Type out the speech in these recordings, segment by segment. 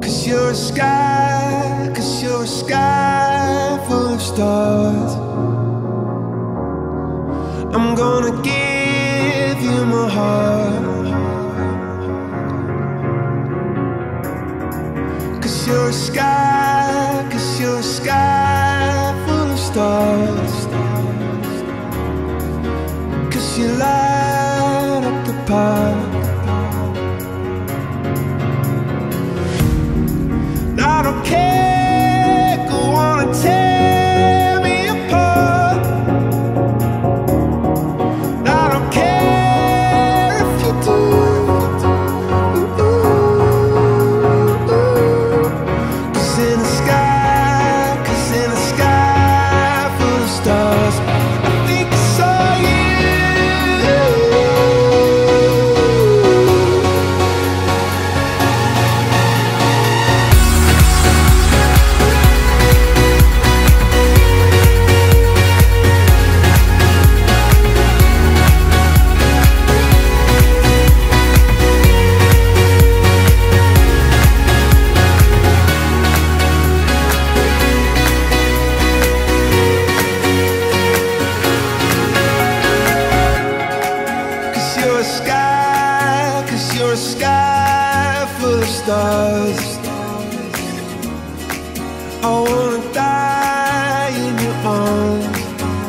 Cause you're a sky full of stars. I'm gonna give you my heart. Cause you're a sky full of stars. Cause you light up the park. I don't care, go on and tear me apart. I don't care if you do. Cause in the sky full of stars, I think I saw you. Cause you're a sky full of stars. I wanna die in your arms.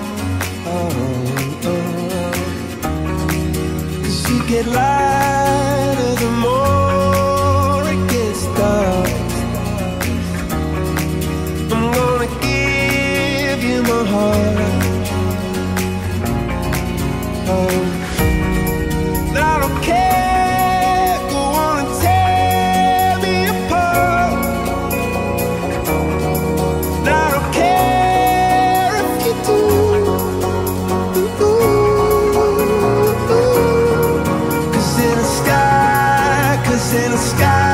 Oh, oh. Cause you get lighter the more it gets dark. I'm gonna give you my heart. Oh, I don't care, go on and tear me apart. I don't care if you do. Cause in the sky